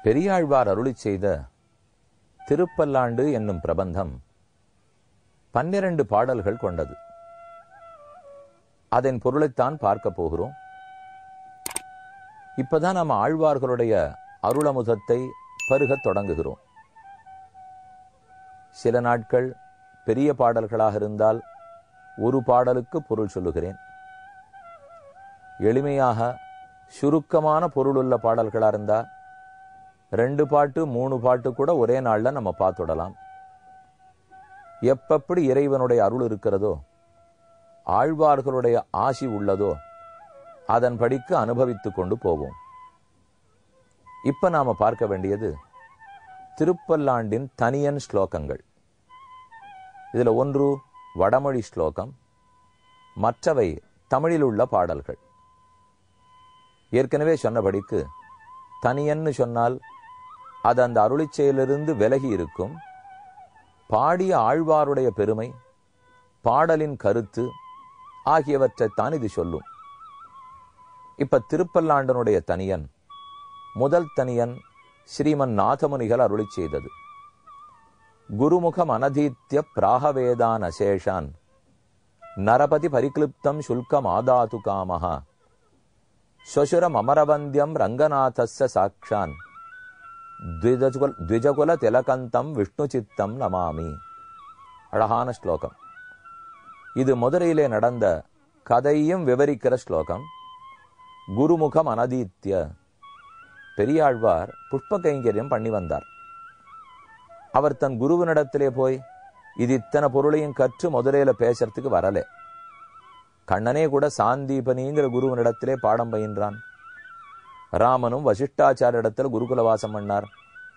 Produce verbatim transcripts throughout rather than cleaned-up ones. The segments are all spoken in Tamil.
பெரியாழ்வார் அருளிச் செய்த திருப்பல்லாண்டு என்னும் பிரபந்தம் பன்னிரண்டு பாடல்கள் கொண்டது. அதன் பொருளைத்தான் பார்க்க போகிறோம். இப்பதான் நம்ம ஆழ்வார்களுடைய அருளமுதத்தை பருகத் தொடங்குகிறோம். சில நாட்கள் பெரிய பாடல்களாக இருந்தால் ஒரு பாடலுக்கு பொருள் சொல்லுகிறேன். எளிமையாக சுருக்கமான பொருளுள்ள பாடல்களா இருந்தா ரெண்டு பாட்டு மூணு பாட்டு கூட ஒரே நாள்ல நம்ம பார்த்துடலாம். எப்பப்படி இறைவனுடைய அருள் இருக்கிறதோ, ஆழ்வார்களுடைய ஆசி உள்ளதோ, அதன் படிக்கு அனுபவித்துக் கொண்டு போவோம். இப்ப நாம பார்க்க வேண்டியது திருப்பல்லாண்டின் தனியன் ஸ்லோகங்கள். இதுல ஒன்று வடமொழி ஸ்லோகம், மற்றவை தமிழில் உள்ள பாடல்கள். ஏற்கனவே சொன்னபடிக்கு தனியன்னு சொன்னால் அது அந்த அருளிச் செயலிலிருந்து விலகி இருக்கும். பாடிய ஆழ்வாருடைய பெருமை, பாடலின் கருத்து ஆகியவற்றைத்தான் இது சொல்லும். இப்ப திருப்பல்லாண்டனுடைய தனியன், முதல் தனியன் ஸ்ரீமன் நாதமுனிகள் அருளிச் செய்தது. குருமுகம் அனதீத்ய பிராகவேதான் அசேஷான் நரபதி பரிக்ளிப்தம் சுல்கம் ஆதாது காமஹா ஸ்வசுரம் அமரவந்தியம் ரங்கநாதஸ்ய சாக்ஷான் த்விஜகுல திலகந்தம் விஷ்ணு சித்தம் நமாமி. அழகான ஸ்லோகம். இது மதுரையிலே நடந்த கதையும் விவரிக்கிற ஸ்லோகம். குருமுகம் அனதீத்ய, பெரியாழ்வார் புஷ்ப கைங்கரியம் பண்ணி வந்தார். அவர் தன் குருவினிடத்திலே போய் இது இத்தனை பொருளையும் கற்று மதுரையில பேசுறதுக்கு வரல. கண்ணனே கூட சாந்தீபனிங்கிற குருவனிடத்திலே பாடம் பயின்றான். ராமனும் வசிஷ்டாச்சார இடத்துல குருகுலவாசம் பண்ணார்.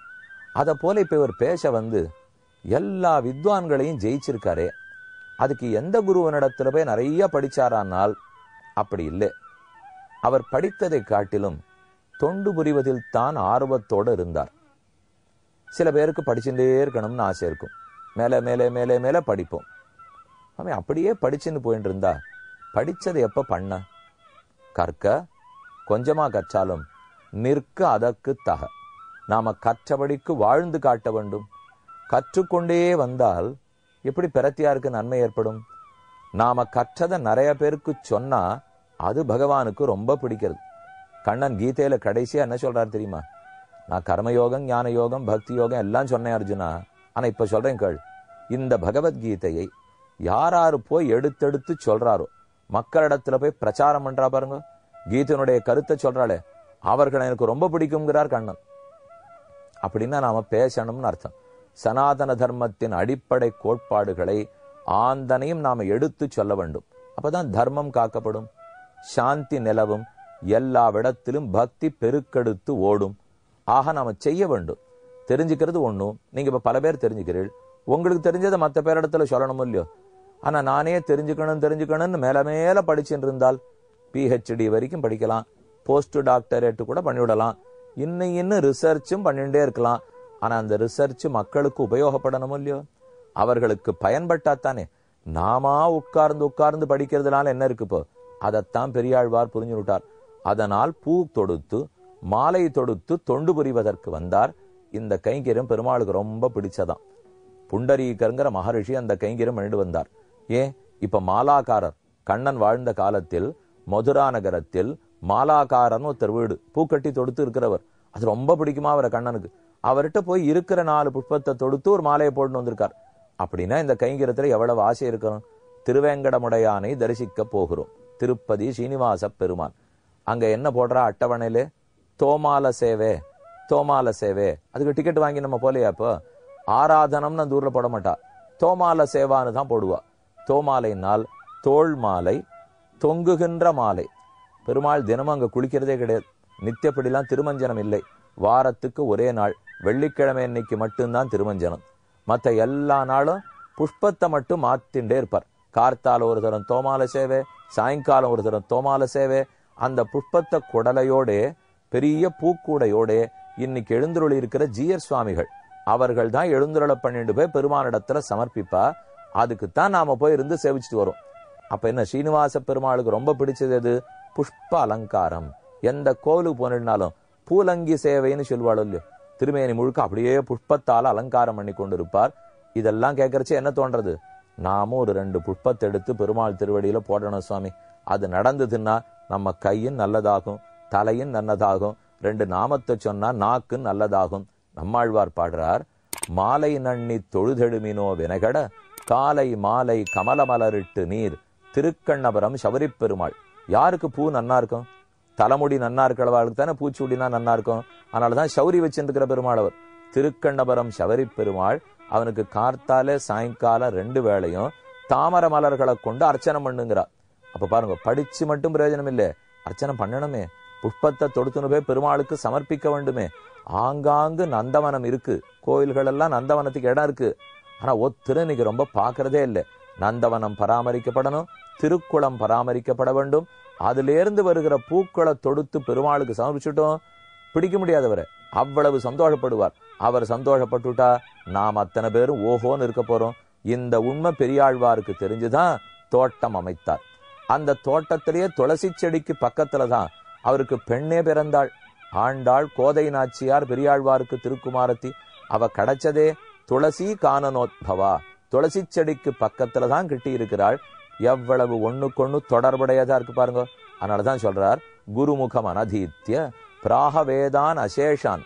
அத போல இப்ப இவர் பேச வந்து எல்லா வித்வான்களையும் ஜெயிச்சிருக்காரே, அதுக்கு எந்த குருவனிடத்துல போய் நிறைய படிச்சாரானால் அப்படி இல்லை. அவர் படித்ததை காட்டிலும் தொண்டு புரிவதில் தான் ஆர்வத்தோடு இருந்தார். சில பேருக்கு படிச்சுட்டே இருக்கணும்னு ஆசை இருக்கும். மேலே மேலே மேலே மேலே படிப்போம். அவன் அப்படியே படிச்சுன்னு போயிட்டு இருந்தா படிச்சதை எப்ப பண்ண? கற்க, கொஞ்சமா கற்றாலும் நிற்க அதற்கு தக. நாம கற்றபடிக்கு வாழ்ந்து காட்ட வேண்டும். கற்றுக்கொண்டே வந்தால் எப்படி பிரத்தியாருக்கு நன்மை ஏற்படும்? நாம கற்றதை நிறைய பேருக்கு சொன்னா அது பகவானுக்கு ரொம்ப பிடிக்கிறது. கண்ணன் கீதையில கடைசியா என்ன சொல்றாரு தெரியுமா? நான் கர்மயோகம், ஞான யோகம், பக்தி யோகம் எல்லாம் சொன்னேன் அர்ஜுனா. ஆனா இப்ப சொல்றேன் கேள். இந்த பகவத்கீதையை யாராரு போய் எடுத்தெடுத்து சொல்றாரோ, மக்களிடத்துல போய் பிரச்சாரம் பண்றா பாருங்க, கீதையினுடைய கருத்தை சொல்றாளே, அவர்கள் எனக்கு ரொம்ப பிடிக்கும்ங்கிறார் கண்ணன். அப்படின்னா நாம பேசணும்னு அர்த்தம். சனாதன தர்மத்தின் அடிப்படை கோட்பாடுகளை ஆந்தனையும் நாம எடுத்து சொல்ல வேண்டும். அப்பதான் தர்மம் காக்கப்படும், சாந்தி நிலவும், எல்லா விடத்திலும் பக்தி பெருக்கெடுத்து ஓடும். ஆக நாம செய்ய வேண்டும். தெரிஞ்சுக்கிறது ஒண்ணும். நீங்க இப்ப பல பேர் தெரிஞ்சுக்கிறீர்கள். உங்களுக்கு தெரிஞ்சதை மற்ற பேரிடத்துல சொல்லணும் இல்லையோ? ஆனா நானே தெரிஞ்சுக்கணும் தெரிஞ்சுக்கணும்னு மேல மேல படிச்சுட்டு இருந்தால் பிஹெச்டி வரைக்கும் படிக்கலாம், போஸ்ட் டாக்டரேட் கூட பண்ணிவிடலாம், இன்னும் இன்னும் ரிசர்ச்சும் பண்ணிட்டே இருக்கலாம். ஆனா அந்த ரிசர்ச் மக்களுக்கு உபயோகப்படணும் இல்லையோ? அவர்களுக்கு பயன்பட்டாத்தானே. நாமா உட்கார்ந்து உட்கார்ந்து படிக்கிறதுனால என்ன இருக்கு? இப்போ அதைத்தான் பெரியாழ்வார் புரிஞ்சு விட்டார். அதனால் பூ தொடுத்து மாலை தொடுத்து தொண்டு புரிவதற்கு வந்தார். இந்த கைங்கரியம் பெருமாளுக்கு ரொம்ப பிடிச்சதான். புண்டரீகருங்கிற மகரிஷி அந்த கைங்கரியம் பண்ணிட்டு வந்தார். ஏன் இப்ப மாலாக்காரர் கண்ணன் வாழ்ந்த காலத்தில் மதுரா நகரத்தில் மாலாக்காரன் ஒருத்தர் வீடு பூக்கட்டி தொடுத்து இருக்கிறவர். அது ரொம்ப பிடிக்குமா அவரை கண்ணனுக்கு. அவர்கிட்ட போய் இருக்கிற நாலு புஷ்பத்தை தொடுத்து ஒரு மாலையை போட்டு வந்திருக்கார். அப்படின்னா இந்த கைங்கரியத்துல எவ்வளவு ஆசை இருக்கணும். திருவேங்கடமுடையானை தரிசிக்க போகிறோம். திருப்பதி ஸ்ரீனிவாச பெருமான். அங்க என்ன போடுறா அட்டவணையிலே? தோமால சேவை, தோமால சேவை. அதுக்கு டிக்கெட் வாங்கி நம்ம போலையா? இப்போ ஆராதனம்னு அந்த ஊர்ல போட மாட்டா, தோமால சேவான்னு தான் போடுவா. தோமாலைனால் தோல் மாலை, தொங்குகின்ற மாலை. பெருமாள் தினமும் அங்க குளிக்கிறதே கிடையாது. நித்தியப்படிலாம் திருமஞ்சனம் இல்லை. வாரத்துக்கு ஒரே நாள் வெள்ளிக்கிழமை இன்னைக்கு மட்டும்தான் திருமஞ்சனம். மற்ற எல்லா நாளும் புஷ்பத்தை மட்டும் மாத்திண்டே இருப்பார். கார்த்தால ஒரு தரம் தோமால சேவை, சாயங்காலம் ஒரு தரம் தோமால சேவை. அந்த புஷ்பத்தை குடலையோட பெரிய பூக்கூடையோட இன்னைக்கு எழுந்துருளி இருக்கிற ஜீயர் சுவாமிகள் அவர்கள் தான் எழுந்துருள பண்ணிட்டு போய் பெருமானிடத்துல சமர்ப்பிப்பா. அதுக்குத்தான் நாம போய் இருந்து சேவிச்சுட்டு வரோம். அப்ப என்ன, ஸ்ரீனிவாச பெருமாளுக்கு ரொம்ப பிடிச்சது எது? புஷ்ப அலங்காரம். எந்த கோவிலுக்கு போனாலும் பூலங்கி சேவைன்னு சொல்வாள் இல்லையோ, திருமேனி முழுக்க அப்படியே புஷ்பத்தால் அலங்காரம் பண்ணி கொண்டு இருப்பார். இதெல்லாம் கேட்கறச்சு என்ன தோன்றது, நாமும் ஒரு ரெண்டு புஷ்பத்தை எடுத்து பெருமாள் திருவடியில போடணும் சுவாமி. அது நடந்ததுன்னா நம்ம கையும் நல்லதாகும், தலையும் நல்லதாகும், ரெண்டு நாமத்தை சொன்னா நாக்கு நல்லதாகும். நம்மாழ்வார் பாடுறார், மாலை நன்னி தொழுதெழுமினோ வினகட காலை மாலை கமலமலரிட்டு நீர் திருக்கண்ணபுரம் சபரி பெருமாள். யாருக்கு பூ நன்னா இருக்கும்? தலைமுடி நன்னா இருக்கிறவர்களுக்கு தானே பூச்சூடினா நன்னா இருக்கும். அதனாலதான் சௌரி வச்சிருக்கிற பெருமாள் அவர். திருக்கண்ணபுரம் சபரி பெருமாள். அவனுக்கு கார்த்தால சாயங்காலம் ரெண்டு வேளையும் தாமர மலர்களை கொண்டு அர்ச்சனை பண்ணுங்கிறார். அப்ப பாருங்க, படிச்சு மட்டும் பிரயோஜனம் இல்லை, அர்ச்சனை பண்ணணுமே. புஷ்பத்தை தொடுத்துன்னு போய் பெருமாளுக்கு சமர்ப்பிக்க வேண்டுமே. ஆங்காங்கு நந்தவனம் இருக்கு, கோயில்கள் எல்லாம் நந்தவனத்துக்கு இடம் இருக்கு. ஆனா ஒத்திரு இன்னைக்கு ரொம்ப பாக்குறதே இல்லை. நந்தவனம் பராமரிக்கப்படணும், திருக்குளம் பராமரிக்கப்பட வேண்டும். அதுல இருந்து வருகிற பூக்களை தொடுத்து பெருமாளுக்கு சமர்ப்பிச்சுட்டோம், பிடிக்க முடியாதவரை அவ்வளவு சந்தோஷப்படுவார். அவர் சந்தோஷப்பட்டுட்டா நாம் அத்தனை பேரும் ஓஹோன்னு இருக்க போறோம். இந்த உண்மை பெரியாழ்வாருக்கு தெரிஞ்சுதான் தோட்டம் அமைத்தார். அந்த தோட்டத்திலேயே துளசி செடிக்கு பக்கத்துலதான் அவருக்கு பெண்ணே பிறந்தாள். ஆண்டாள் கோதை நாச்சியார் பெரியாழ்வாருக்கு திருக்குமாரத்தி. அவ கிடைச்சதே துளசி கானனோத்பவா, துளசி செடிக்கு பக்கத்துலதான் கிட்டி இருக்கிறாள். எவ்வளவு ஒண்ணுக்கொண்ணு தொடர்புடையதா இருக்கு பாருங்க. அதனாலதான் சொல்றார், குருமுகம் அனதீத்திய பிராகவேதான் அசேஷான்.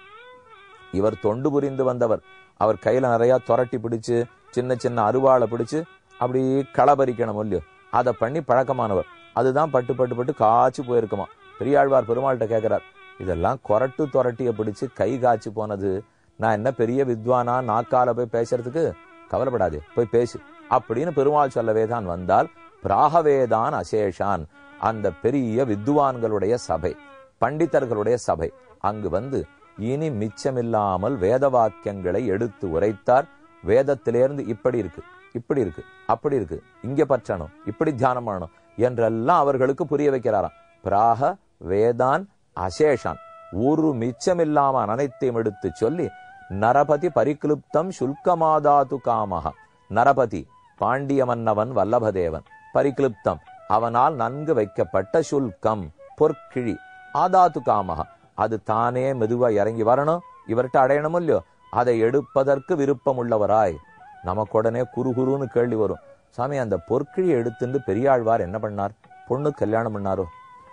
இவர் தொண்டு புரிந்து வந்தவர். அவர் கையில நிறைய துரட்டி பிடிச்சு சின்ன சின்ன அருவாளை பிடிச்சு அப்படி களபரிக்கணும் இல்லையோ, அதை பண்ணி பழக்கமானவர். அதுதான் பட்டு பட்டு பட்டு காய்ச்சி போயிருக்குமா. பெரியாழ்வார் பெருமாள்கிட்ட கேட்கிறார், இதெல்லாம் கொரட்டு துரட்டிய பிடிச்சு கை காய்ச்சி போனது, நான் என்ன பெரிய வித்வானா நாக்கால போய் பேசுறதுக்கு? கவலைப்படாதே, போய் பேசு அப்படின்னு பெருமாள் சொல்லவே தான் வந்தால். பிராகவேதான் அசேஷான், அந்த பெரிய வித்வான்களுடைய சபை, பண்டிதர்களுடைய சபை. அங்கு வந்து இனி மிச்சமில்லாமல் வேத வாக்கியங்களை எடுத்து உரைத்தார். வேதத்திலேருந்து இப்படி இருக்கு, இப்படி இருக்கு, அப்படி இருக்கு, இங்க பற்றணும், இப்படி தியானம் பண்ணணும் என்றெல்லாம் அவர்களுக்கு புரிய வைக்கிறாராம். பிராக வேதான் அசேஷான், ஒரு மிச்சமில்லாம அனைத்தையும் எடுத்து சொல்லி, நரபதி பரிக்லுப்தம் சுல்கமாதாது காமஹ. நரபதி பாண்டிய மன்னவன் வல்லபதேவன், பரிக்லுப்தம் அவனால் நன்கு வைக்கப்பட்ட சுல்கம் பொற்கிழி, ஆதாத்து காமஹ அது தானே மெதுவா இறங்கி வரணும், இவர்கிட்ட அடையணும் இல்லையோ, அதை எடுப்பதற்கு விருப்பம் உள்ளவராய். நமக்கு உடனே குறுகுருன்னு கேள்வி வரும், சாமி அந்த பொற்கிழியை எடுத்துட்டு பெரியாழ்வார் என்ன பண்ணார்? பொண்ணு கல்யாணம் பண்ணாரோ,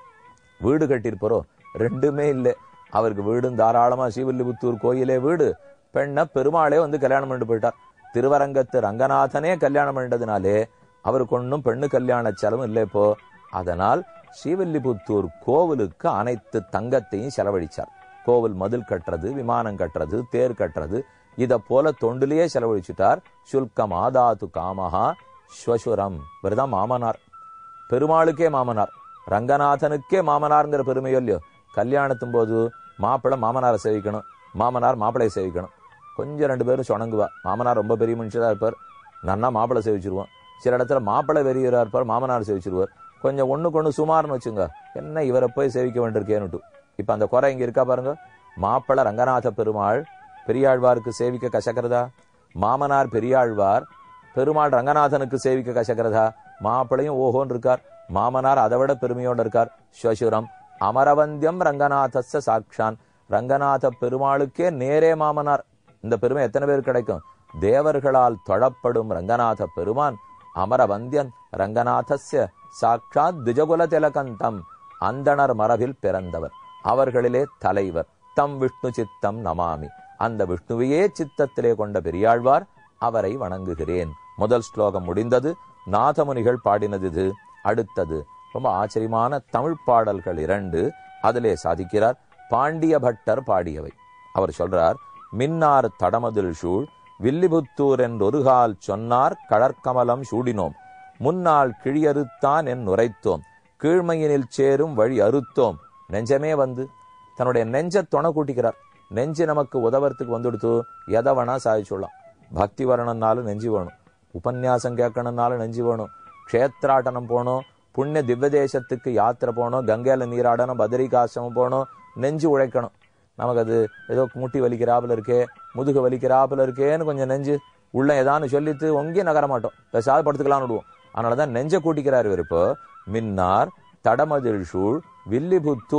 வீடு கட்டிருப்பாரோ? ரெண்டுமே இல்லை. அவருக்கு வீடும் தாராளமா ஸ்ரீவில்லிபுத்தூர் கோயிலே வீடு, பெண்ண பெருமாளே வந்து கல்யாணம் பண்ணிட்டு போயிட்டார். திருவரங்கத்து ரங்கநாதனே கல்யாணம் பண்ணிட்டதுனாலே அவருக்கு ஒன்னும் பெண்ணு கல்யாண செலவும் இல்லை இப்போ. அதனால் ஸ்ரீவில்லிபுத்தூர் கோவிலுக்கு அனைத்து தங்கத்தையும் செலவழிச்சார். கோவில் மதில் கட்டுறது, விமானம் கட்டுறது, தேர் கட்டுறது, இத போல தொண்டிலேயே செலவழிச்சுட்டார். சுல்கம் ஆதாத்து காமஹா ஸ்வசுரம். இவர்தான் மாமனார், பெருமாளுக்கே மாமனார், ரங்கநாதனுக்கே மாமனார்ங்கிற பெருமையோ இல்லையோ. கல்யாணத்தும் போது மாப்பிள்ளை மாமனாரை சேவிக்கணும், மாமனார் மாப்பிள்ளையை சேவிக்கணும். கொஞ்சம் ரெண்டு பேரும் சொணங்குவா. மாமனார் ரொம்ப பெரிய மனுஷராக இருப்பார், நன்னா மாப்பிள்ளை சேவிச்சிருவோம். சில இடத்துல மாப்பிள்ளை வெறியராக இருப்பார், மாமனார் சேவிச்சிருவார். கொஞ்சம் ஒண்ணுக்கு ஒண்ணு சுமார்னு வச்சுங்க, என்ன இவரை போய் சேவிக்க வேண்டியிருக்கேன்னுட்டு. இப்ப அந்த குறை இங்க இருக்கா பாருங்க. மாப்பிள்ளை ரங்கநாத பெருமாள் பெரியாழ்வாருக்கு சேவிக்க கசக்கிறதா? மாமனார் பெரியாழ்வார் பெருமாள் ரங்கநாதனுக்கு சேவிக்க கசக்கிறதா? மாப்பிள்ளையும் ஓஹோன்னு இருக்கார், மாமனார் அதை விட பெருமையோடு இருக்கார். ஸ்வசுரம் அமரவந்தியம் ரங்கநாதஸ்ய சாக்ஷான். ரங்கநாத பெருமாளுக்கே நேரே மாமனார். இந்த பெருமை எத்தனை பேர் கிடைக்கும்? தேவர்களால் தொழப்படும் ரங்கநாத பெருமான் அமரவந்தியன் ரங்கநாதஸ்ய சாக்ஷாத் திஜகுல திலகந்தம். அந்தணர் மரபில் பிறந்தவர், அவர்களிலே தலைவர். தம் விஷ்ணு சித்தம் நமாமி. அந்த விஷ்ணுவையே சித்தத்திலே கொண்ட பெரியாழ்வார், அவரை வணங்குகிறேன். முதல் ஸ்லோகம் முடிந்தது. நாதமுனிகள் பாடினது இது. அடுத்தது ரொம்ப ஆச்சரியமான தமிழ் பாடல்கள் இரண்டு. அதிலே சாதிக்கிறார். பாண்டிய பட்டர் பாடியவை. அவர் சொல்றார், மின்னார் தடமதில் சூழ் வில்லிபுத்தூர் என்றொருகால் சொன்னார் கடற்கமலம் சூடினோம், முன்னால் கிழியறுத்தான் என் உரைத்தோம், கீழ்மையினில் சேரும் வழி அறுத்தோம். நெஞ்சமே வந்து தன்னுடைய நெஞ்ச துணை கூட்டிக்கிறார். நெஞ்சு நமக்கு உதவறதுக்கு வந்துடுத்து எதை வேணா சாதிச்சுடலாம். பக்தி வரணும்னாலும் நெஞ்சு வேணும், உபன்யாசம் கேட்கணும்னாலும் நெஞ்சு வேணும், க்ஷேத்ராட்டனம் போகணும், புண்ணிய திவ்ய தேசத்துக்கு யாத்திரை போகணும், கங்கையில நீராடணும், பத்ரிகாசிரமம் போகணும், நெஞ்சு உழைக்கணும். நமக்கு அது ஏதோ முட்டி வலிக்கிறாப்புல இருக்கே, முதுகு வலிக்கிறாப்புல இருக்கேன்னு கொஞ்சம் நெஞ்சு உள்ள ஏதான்னு சொல்லிட்டு ஒங்கேயும் நகர மாட்டோம், பேசாத படுத்துக்கலாம்னு விடுவோம். அதனாலதான் நெஞ்ச கூட்டிக்கிறார் இவர். இப்போ மின்னார் தடமதில் சூழ் வில்லிபுத்தூர்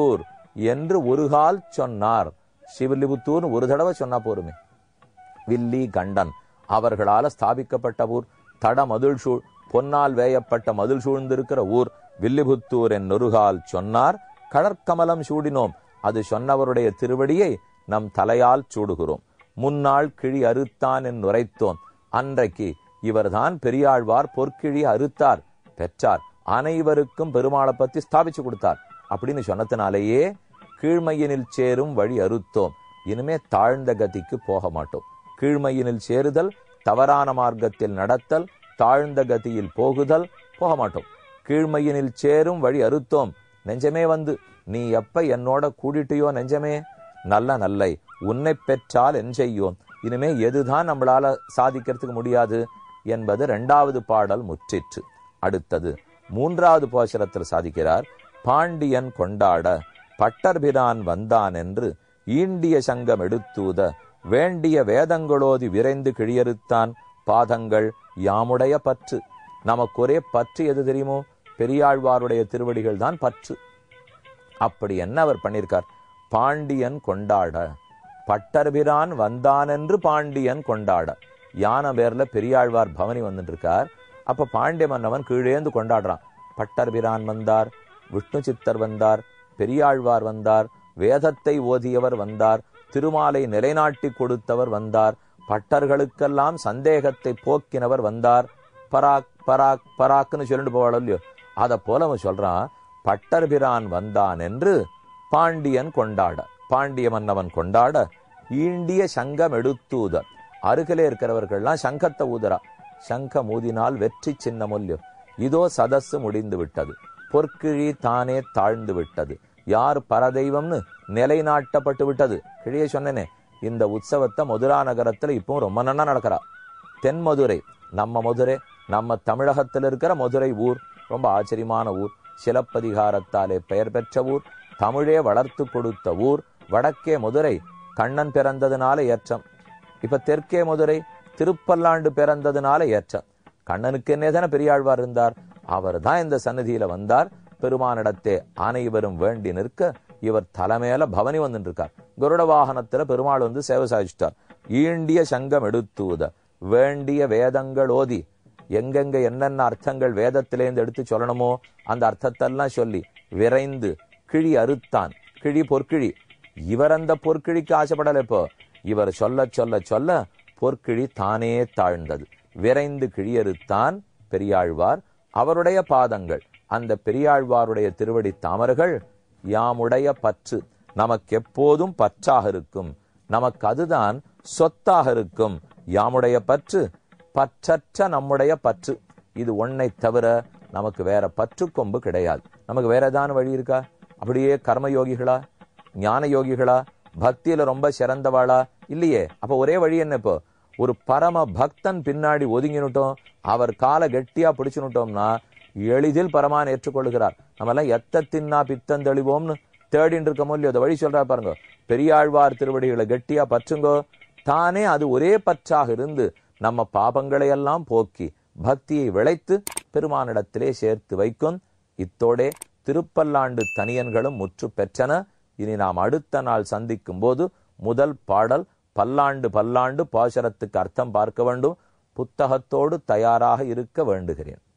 என்று ஒரு கால் சொன்னார். ஸ்ரீவில்லிபுத்தூர் ஒரு தடவை சொன்னா போருமே. வில்லி கண்டன் அவர்களால ஸ்தாபிக்கப்பட்ட ஊர், தட மதில் சூழ் பொன்னால் வேயப்பட்ட மதில் சூழ்ந்திருக்கிற ஊர் வில்லிபுத்தூர் என் நொருகால் சொன்னார். கடற்கமலம் சூடினோம், அது சொன்னவருடைய திருவடியை நம் தலையால் சூடுகிறோம். முன்னாள் கிழி அறுத்தான் என் உரைத்தோம், அன்றைக்கு இவர்தான் பெரியாழ்வார் பொற்கிழி அறுத்தார் பெற்றார், அனைவருக்கும் பெருமாளை பத்தி ஸ்தாபிச்சு கொடுத்தார் அப்படின்னு சொன்னதுனாலேயே கீழ்மையினில் சேரும் வழி அறுத்தோம், இனிமே தாழ்ந்த கதிக்கு போக மாட்டோம். கீழ்மையினில் சேருதல், தவறான மார்க்கத்தில் நடத்தல், தாழ்ந்த கதியில் போகுதல், போக மாட்டோம். கீழ்மையினில் சேரும் வழி அறுத்தோம். நெஞ்சமே வந்து நீ எப்ப என்னோட கூடிட்டியோ நெஞ்சமே, நல்ல நல்லை உன்னை பெற்றால் என் செய்யோம், இனிமே எதுதான் நம்மளால சாதிக்கிறதுக்கு முடியாது என்பது இரண்டாவது பாடல் முற்றிற்று. அடுத்தது மூன்றாவது பாசுரத்தில் சாதிக்கிறார். பாண்டியன் கொண்டாட பட்டர்பிரான் வந்தான் என்று ஈண்டிய சங்கம் எடுத்தூத வேண்டிய வேதங்களோதி விரைந்து கிழியறுத்தான் பாதங்கள் யாமுடைய பற்று. நமக்கு ஒரே பற்று எது தெரியுமோ? பெரியாழ்வாருடைய திருவடிகள் தான் பற்று. அப்படி என்ன அவர் பண்ணிருக்கார்? பாண்டியன் கொண்டாட பட்டர்பிரான் வந்தான் என்று பாண்டியன் கொண்டாட. யானை பேர்ல பெரியாழ்வார் பவனி வந்துட்டு இருக்கார். அப்ப பாண்டிய மன்னவன் கீழேந்து கொண்டாடுறான். பட்டர்பிரான் வந்தார், விஷ்ணு சித்தர் வந்தார், பெரியாழ்வார் வந்தார், வேதத்தை ஓதியவர் வந்தார், திருமாலை நிலைநாட்டி கொடுத்தவர் வந்தார், பட்டர்களுக்கெல்லாம் சந்தேகத்தை போக்கினவர் வந்தார். பராக் பராக் பராக்னு சொல்லிட்டு போவாள் இல்லையோ, அதை போல அவன் சொல்றான். பட்டர்பிரான் வந்தான் என்று பாண்டியன் கொண்டாட, பாண்டிய மன்னவன் கொண்டாட ஈண்டிய சங்கம் எடுத்தூத, அருகிலே இருக்கிறவர்கள்லாம் சங்கத்தை ஊதுறா. சங்கம் ஊதினால் வெற்றி சின்னமொல்லியோ, இதோ சதசு முடிந்து விட்டது, பொற்கிழி தானே தாழ்ந்து விட்டது, யார் பரதெய்வம்னு நிலைநாட்டப்பட்டு விட்டது. கிழியே சொன்னேனே, இந்த உற்சவத்தை மதுரா நகரத்துல இப்பவும் ரொம்ப நன்னா நடக்கிறா. தென் மதுரை, நம்ம மதுரை, நம்ம தமிழகத்தில் இருக்கிற மதுரை ஊர் ரொம்ப ஆச்சரியமான ஊர். சிலப்பதிகாரத்தாலே பெயர் பெற்ற ஊர், தமிழே வளர்த்து கொடுத்த ஊர். வடக்கே மதுரை கண்ணன் பிறந்ததுனால ஏற்றம். இப்ப தெற்கே மதுரை திருப்பல்லாண்டு பிறந்ததுனால ஏற்றம். கண்ணனுக்கு என்னதான பெரியாழ்வார் இருந்தார், அவர் தான் இந்த சன்னதியில வந்தார். பெருமானிடத்தே அனைவரும் வேண்டி நிற்க இவர் தலைமையில பவனி வந்துட்டு இருக்கார். கருட வாகனத்துல பெருமாள் வந்து சேவை சாதிச்சிட்டார். ஈண்டிய சங்கம் எடுத்தூத வேண்டிய வேதங்கள் ஓதி, எங்கெங்க என்னென்ன அர்த்தங்கள் வேதத்திலேருந்து எடுத்து சொல்லணுமோ அந்த அர்த்தத்தெல்லாம் சொல்லி விரைந்து கிழி அறுத்தான். கிழி பொற்கிழி, இவர் அந்த பொற்கிழிக்கு ஆசைப்படல. இப்போ இவர் சொல்ல சொல்ல சொல்ல பொற்கிழி தானே தாழ்ந்தது. விரைந்து கிழியறுத்தான் பெரியாழ்வார். அவருடைய பாதங்கள், அந்த பெரியாழ்வாருடைய திருவடி தாமர்கள் யாமுடைய பற்று, நமக்கு எப்போதும் பற்றாக இருக்கும், நமக்கு அதுதான் சொத்தாக இருக்கும். யாமுடைய பற்று பற்றற்ற நம்முடைய பற்று. இது ஒன்னை தவிர நமக்கு வேற பற்று கொம்பு கிடையாது. நமக்கு வேற ஏதான வழி இருக்கா? அப்படியே கர்மயோகிகளா, ஞான யோகிகளா, பக்தியில ரொம்ப சிறந்தவாளா? இல்லையே. அப்ப ஒரே வழி என்ன? இப்போ ஒரு பரம பக்தன் பின்னாடி ஒதுங்கினுட்டோம், அவர் காலை கெட்டியா பிடிச்சுனுட்டோம்னா எளிதில் பரமான் ஏற்றுக்கொள்கிறார். நம்ம எல்லாம் எத்த தின்னா பித்தம் தெளிவோம்னு தேடின்னு இருக்கமோ இல்லையோ, அதை வழி சொல்றா பாருங்க. பெரியாழ்வார் திருவடிகளை கெட்டியா பற்றுங்கோ, தானே அது ஒரே பற்றாக இருந்து நம்ம பாபங்களை எல்லாம் போக்கி பக்தியை விளைத்து பெருமானிடத்திலே சேர்த்து வைக்கும். இத்தோடே திருப்பல்லாண்டு தனியன்களும் முற்று பெற்றன. இனி நாம் அடுத்த நாள் சந்திக்கும் போது முதல் பாடல் பல்லாண்டு பல்லாண்டு பாசுரத்துக்கு அர்த்தம் பார்க்க வேண்டும். புத்தகத்தோடு தயாராக இருக்க வேண்டுகிறேன்.